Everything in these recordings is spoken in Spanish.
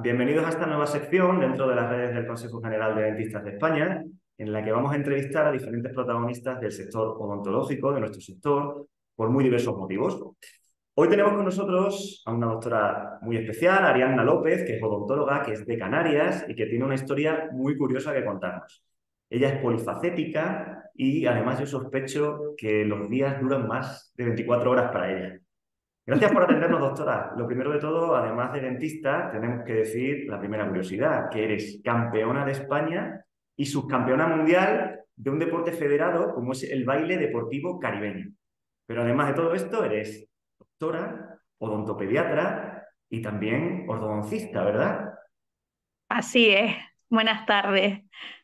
Bienvenidos a esta nueva sección dentro de las redes del Consejo General de Dentistas de España, en la que vamos a entrevistar a diferentes protagonistas del sector odontológico, de nuestro sector, por muy diversos motivos. Hoy tenemos con nosotros a una doctora muy especial, Ariadna López, que es odontóloga, que es de Canarias y que tiene una historia muy curiosa que contarnos. Ella es polifacética y además yo sospecho que los días duran más de 24 horas para ella. Gracias por atendernos, doctora. Lo primero de todo, además de dentista, tenemos que decir la primera curiosidad, que eres campeona de España y subcampeona mundial de un deporte federado como es el baile deportivo caribeño. Pero además de todo esto, eres doctora, odontopediatra y también ortodoncista, ¿verdad? Así es. Buenas tardes.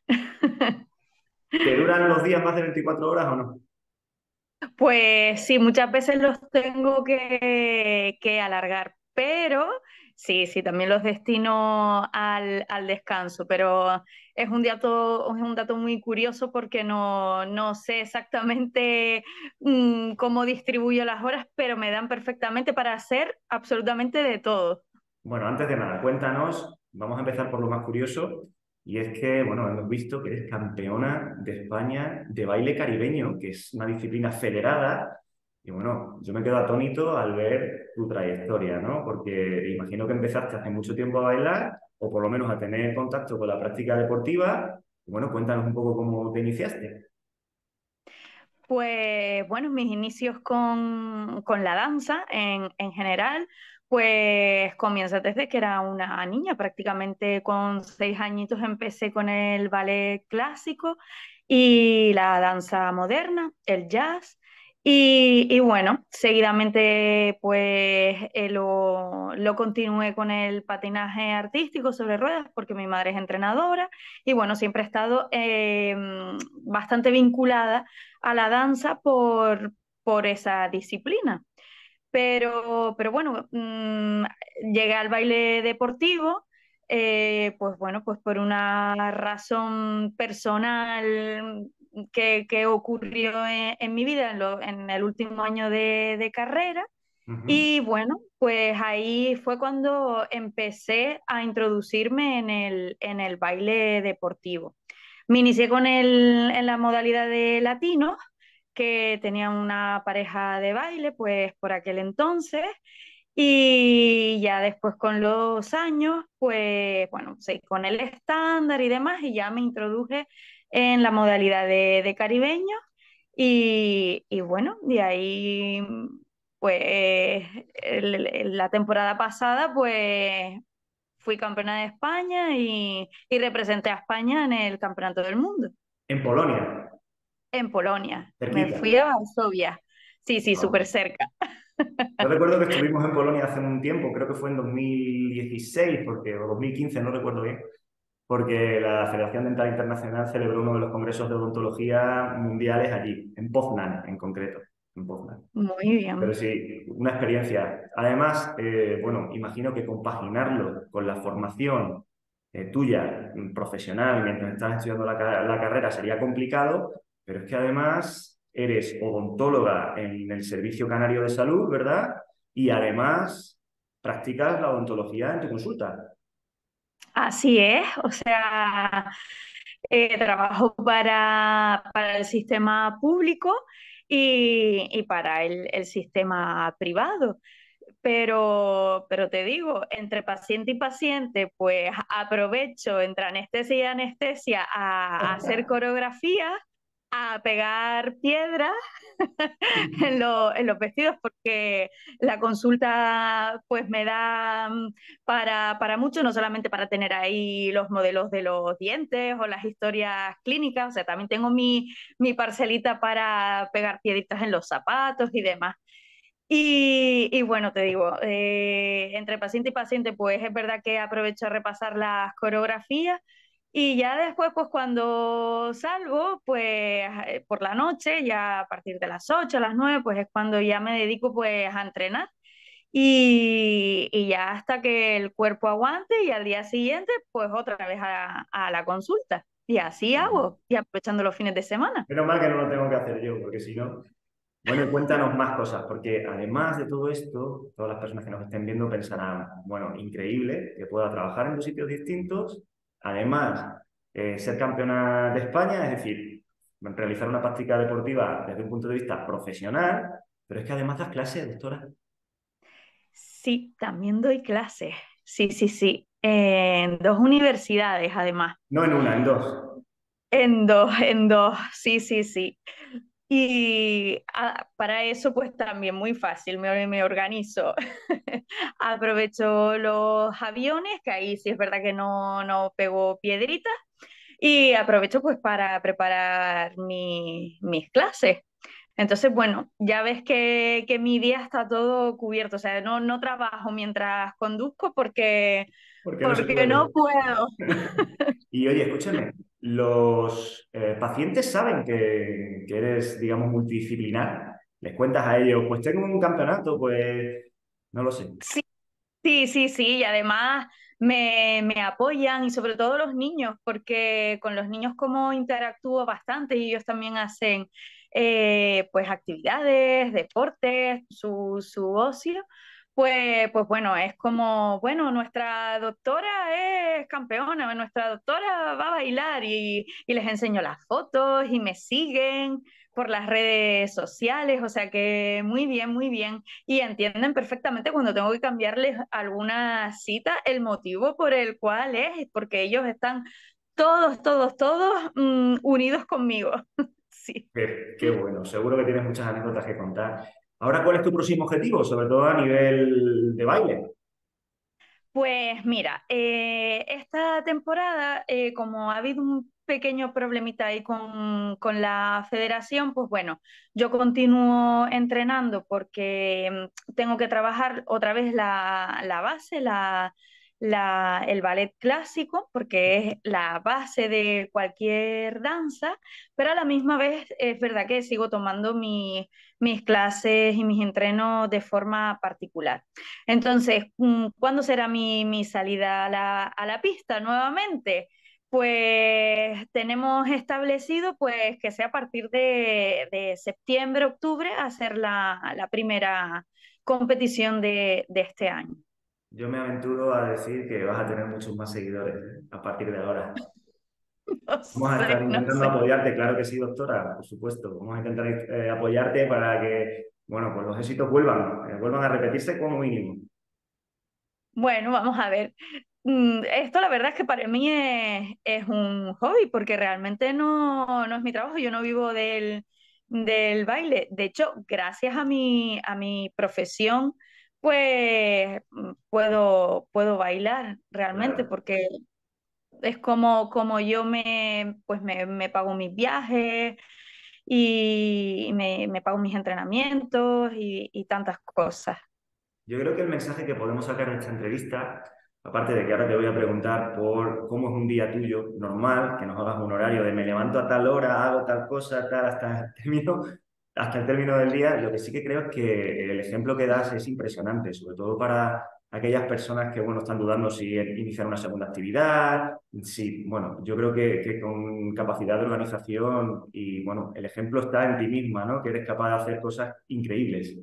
¿Te duran los días más de 24 horas o no? Pues sí, muchas veces los tengo que alargar, pero sí, también los destino al descanso, pero es un dato muy curioso porque no sé exactamente cómo distribuyo las horas, pero me dan perfectamente para hacer absolutamente de todo. Bueno, antes de nada, cuéntanos, vamos a empezar por lo más curioso, y es que, bueno, hemos visto que eres campeona de España de baile caribeño, que es una disciplina federada, y bueno, yo me quedo atónito al ver tu trayectoria, ¿no? Porque imagino que empezaste hace mucho tiempo a bailar, o por lo menos a tener contacto con la práctica deportiva, y bueno, cuéntanos un poco cómo te iniciaste. Pues bueno, mis inicios con la danza en general, pues comienza desde que era una niña, prácticamente con 6 añitos empecé con el ballet clásico y la danza moderna, el jazz. Y bueno, seguidamente pues lo continué con el patinaje artístico sobre ruedas porque mi madre es entrenadora y bueno, siempre he estado bastante vinculada a la danza por esa disciplina. Pero bueno, llegué al baile deportivo, pues bueno, pues por una razón personal que ocurrió en mi vida en el último año de carrera. Ujú. Y bueno, pues ahí fue cuando empecé a introducirme en el baile deportivo. Me inicié en la modalidad de latino, que tenía una pareja de baile, pues por aquel entonces, y ya después con los años, pues bueno, seguí con el estándar y demás, y ya me introduje en la modalidad de caribeño, y bueno, de ahí, pues la temporada pasada, pues fui campeona de España y representé a España en el Campeonato del Mundo En Polonia, en Polonia. Me cerquita. fui a Varsovia. Sí, súper cerca. Yo recuerdo que estuvimos en Polonia hace un tiempo, creo que fue en 2016, o 2015, no recuerdo bien, porque la Federación Dental Internacional celebró uno de los congresos de odontología mundiales allí, en Poznan en concreto, en Poznan. Muy Pero bien. sí, una experiencia. Además, bueno, imagino que compaginarlo con la formación tuya, profesional, mientras estás estudiando la carrera sería complicado, pero es que además eres odontóloga en el Servicio Canario de Salud, ¿verdad? Y además practicas la odontología en tu consulta. Así es, o sea, trabajo para el sistema público y para el sistema privado. Pero te digo, entre paciente y paciente, pues aprovecho entre anestesia y anestesia a hacer coreografía, a pegar piedras en los vestidos, porque la consulta pues me da para mucho, no solamente para tener ahí los modelos de los dientes o las historias clínicas, o sea, también tengo mi parcelita para pegar piedritas en los zapatos y demás. Y bueno, te digo, entre paciente y paciente, pues es verdad que aprovecho a repasar las coreografías y ya después, pues cuando salgo, pues por la noche, ya a partir de las 8 a las 9 pues es cuando ya me dedico pues a entrenar y ya hasta que el cuerpo aguante y al día siguiente, pues otra vez a la consulta. Y así hago, y aprovechando los fines de semana. Menos mal que no lo tengo que hacer yo, porque si no. Bueno, y cuéntanos más cosas, porque además de todo esto, todas las personas que nos estén viendo pensarán, bueno, increíble que pueda trabajar en dos sitios distintos, además ser campeona de España, es decir, realizar una práctica deportiva desde un punto de vista profesional, pero es que además das clases, doctora. Sí, también doy clases. Sí, sí, sí. En dos universidades, además. No en una, en dos. En dos, sí, sí, sí. Y para eso, pues también muy fácil, me organizo. Aprovecho los aviones, que ahí sí es verdad que no pego piedritas, y aprovecho pues para preparar mis clases. Entonces, bueno, ya ves que mi día está todo cubierto, o sea, no trabajo mientras conduzco Porque no se porque puede. no puedo. Y oye, escúchame, los pacientes saben que eres, digamos, multidisciplinar. Les cuentas a ellos, pues tengo un campeonato, pues no lo sé. Sí, sí, sí, sí, y además me apoyan y sobre todo los niños, porque con los niños como interactúo bastante y ellos también hacen pues actividades, deportes, su ocio, pues bueno, es como, bueno, nuestra doctora es campeona, nuestra doctora va a bailar y les enseño las fotos y me siguen por las redes sociales, o sea que muy bien, muy bien y entienden perfectamente cuando tengo que cambiarles alguna cita, el motivo por el cual es, porque ellos están todos unidos conmigo. Sí. Qué bueno, seguro que tienes muchas anécdotas que contar. Ahora, ¿cuál es tu próximo objetivo? Sobre todo a nivel de baile. Pues mira, esta temporada, como ha habido un pequeño problemita ahí con la federación, pues bueno, yo continúo entrenando porque tengo que trabajar otra vez la base, el ballet clásico, porque es la base de cualquier danza, pero a la misma vez es verdad que sigo tomando mis clases y mis entrenos de forma particular. Entonces, ¿cuándo será mi salida a la pista nuevamente? Pues tenemos establecido pues que sea a partir de septiembre, octubre, hacer la primera competición de este año. Yo me aventuro a decir que vas a tener muchos más seguidores, a partir de ahora. No Vamos a estar sé, no intentando sé. apoyarte, claro que sí, doctora, por supuesto. Vamos a intentar apoyarte para que, bueno, pues los éxitos vuelvan a repetirse como mínimo. Bueno, vamos a ver. Esto la verdad es que para mí es un hobby porque realmente no es mi trabajo, yo no vivo del baile. De hecho, gracias a mi profesión, pues puedo bailar realmente Claro. porque es como yo pues me pago mis viajes y me pago mis entrenamientos y tantas cosas. Yo creo que el mensaje que podemos sacar de esta entrevista, aparte de que ahora te voy a preguntar por cómo es un día tuyo normal, que nos hagas un horario de me levanto a tal hora, hago tal cosa, tal, hasta el término del día, lo que sí que creo es que el ejemplo que das es impresionante, sobre todo para aquellas personas que, bueno, están dudando si iniciar una segunda actividad, si, bueno, yo creo que con capacidad de organización y, bueno, el ejemplo está en ti misma, ¿no? Que eres capaz de hacer cosas increíbles.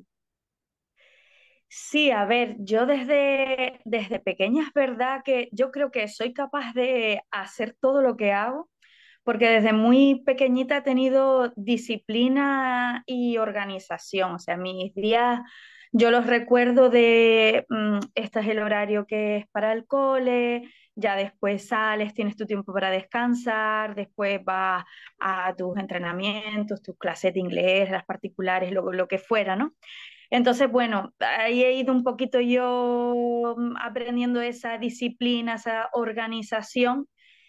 Sí, a ver, yo desde pequeña es verdad que yo creo que soy capaz de hacer todo lo que hago, porque desde muy pequeñita he tenido disciplina y organización. O sea, mis días yo los recuerdo este es el horario que es para el cole, ya después sales, tienes tu tiempo para descansar, después vas a tus entrenamientos, tus clases de inglés, las particulares, lo que fuera, ¿no? Entonces, bueno, ahí he ido un poquito yo aprendiendo esa disciplina, esa organización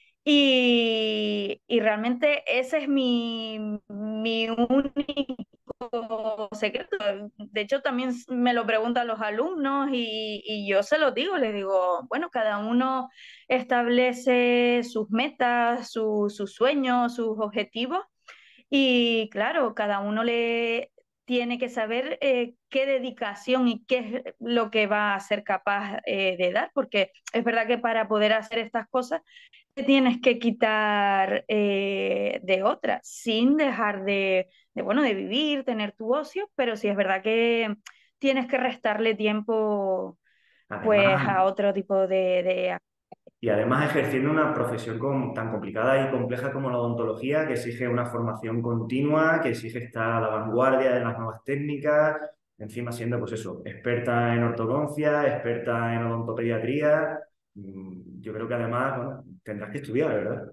y realmente ese es mi único secreto. De hecho, también me lo preguntan los alumnos y yo se lo digo, les digo, bueno, cada uno establece sus metas, sus sueños, sus objetivos y claro, cada uno le tiene que saber qué dedicación y qué es lo que va a ser capaz de dar, porque es verdad que para poder hacer estas cosas tienes que quitar de otra, sin dejar bueno, de vivir, tener tu ocio, pero sí es verdad que tienes que restarle tiempo pues Además, a otro tipo de. y además ejerciendo una profesión tan complicada y compleja como la odontología, que exige una formación continua, que exige estar a la vanguardia de las nuevas técnicas, encima siendo, pues eso, experta en ortodoncia, experta en odontopediatría. Yo creo que además, bueno, tendrás que estudiar, ¿verdad?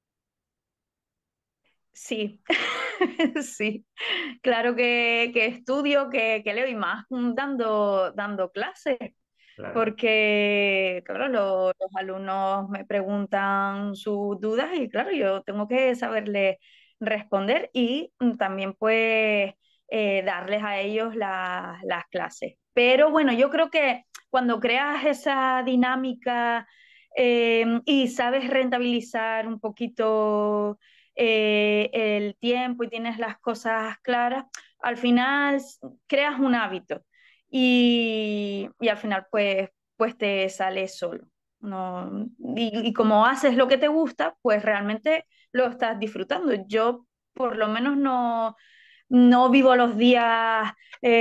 Sí, sí, claro que estudio, que leo y más dando clases. Claro. Porque, claro, los alumnos me preguntan sus dudas y, claro, yo tengo que saberles responder y también, pues, darles a ellos las clases. Pero bueno, yo creo que cuando creas esa dinámica y sabes rentabilizar un poquito el tiempo y tienes las cosas claras, al final creas un hábito y al final pues te sale solo. No, y como haces lo que te gusta, pues realmente lo estás disfrutando. Yo por lo menos no vivo los días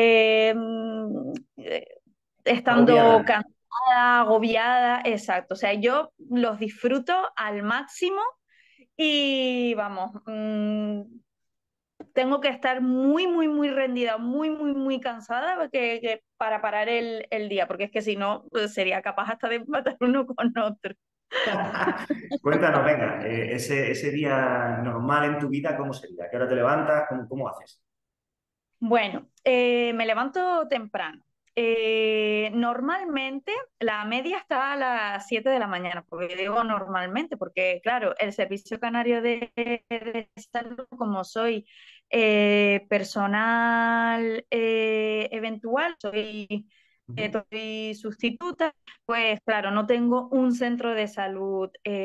eh, estando Agobiada. cansada, agobiada, exacto. O sea, yo los disfruto al máximo y vamos, tengo que estar muy, muy, muy rendida, muy, muy, muy cansada para parar el día, porque es que si no, pues sería capaz hasta de empatar uno con otro. Cuéntanos, venga, ese día normal en tu vida, ¿cómo sería? ¿A qué hora te levantas? ¿Cómo haces? Bueno, me levanto temprano. Normalmente la media está a las 7 de la mañana, porque digo normalmente, porque claro, el Servicio Canario de Salud, como soy personal eventual, Ujú. soy sustituta, pues claro, no tengo un centro de salud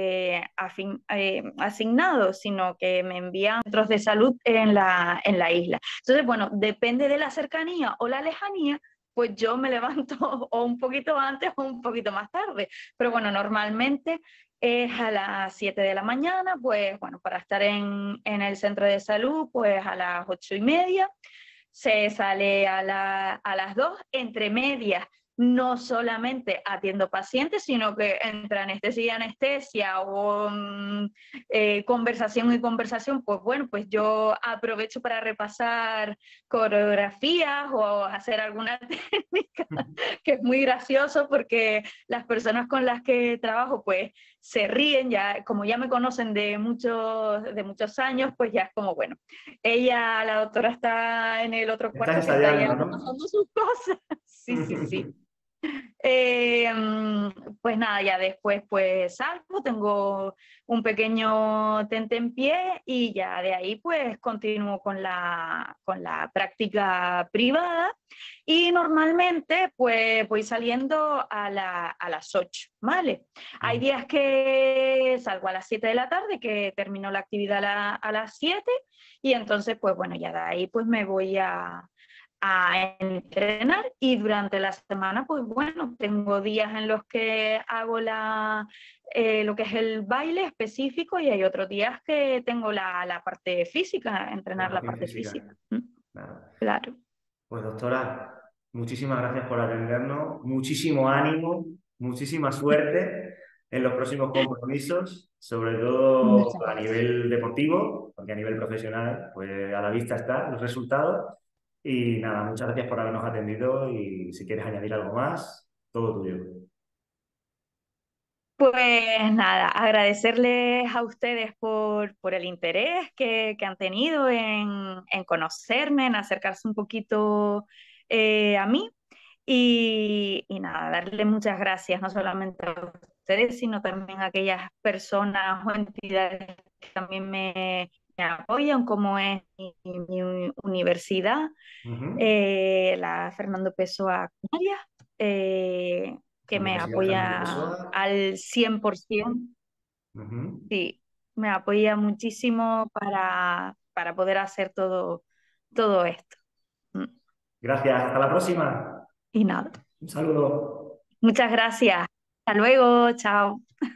asignado, sino que me envían centros de salud en la isla. Entonces, bueno, depende de la cercanía o la lejanía, pues yo me levanto o un poquito antes o un poquito más tarde. Pero bueno, normalmente es a las 7 de la mañana, pues bueno, para estar en el centro de salud, pues a las 8:30. Se sale a las 2, entre medias. No solamente atiendo pacientes, sino que entre anestesia y anestesia o conversación y conversación, pues bueno, pues yo aprovecho para repasar coreografías o hacer alguna técnica, que es muy gracioso porque las personas con las que trabajo, pues se ríen, ya, como ya me conocen de muchos años, pues ya es como, bueno, ella, la doctora, está en el otro Estás cuarto que está ya ensayando, ¿no? repasando sus cosas. Sí, sí, sí. Pues nada, ya después pues salgo, tengo un pequeño tentempié y ya de ahí pues continúo con la práctica privada y normalmente pues voy saliendo a las 8, ¿vale? Hay días que salgo a las 7 de la tarde, que termino la actividad a las 7 y entonces pues bueno, ya de ahí pues me voy a entrenar y durante la semana, pues bueno, tengo días en los que hago lo que es el baile específico y hay otros días que tengo la parte física, entrenar la Formación parte física. física. Nada. Claro. Pues doctora, muchísimas gracias por atendernos, muchísimo ánimo, muchísima suerte en los próximos compromisos, sobre todo Muchas a gracias. nivel deportivo, porque a nivel profesional, pues a la vista está los resultados. Y nada, muchas gracias por habernos atendido y si quieres añadir algo más, todo tuyo. Pues nada, agradecerles a ustedes por el interés que han tenido en conocerme, en acercarse un poquito a mí. Y nada, darle muchas gracias no solamente a ustedes, sino también a aquellas personas o entidades que también me apoyan, como es mi universidad, Ujú. la Fernando Pessoa Canarias, que me Universidad Fernando apoya Pessoa. al 100%, Ujú. sí, me apoya muchísimo para poder hacer todo esto. Mm. Gracias, hasta la próxima. Y nada, Un saludo. muchas gracias. Hasta luego, chao.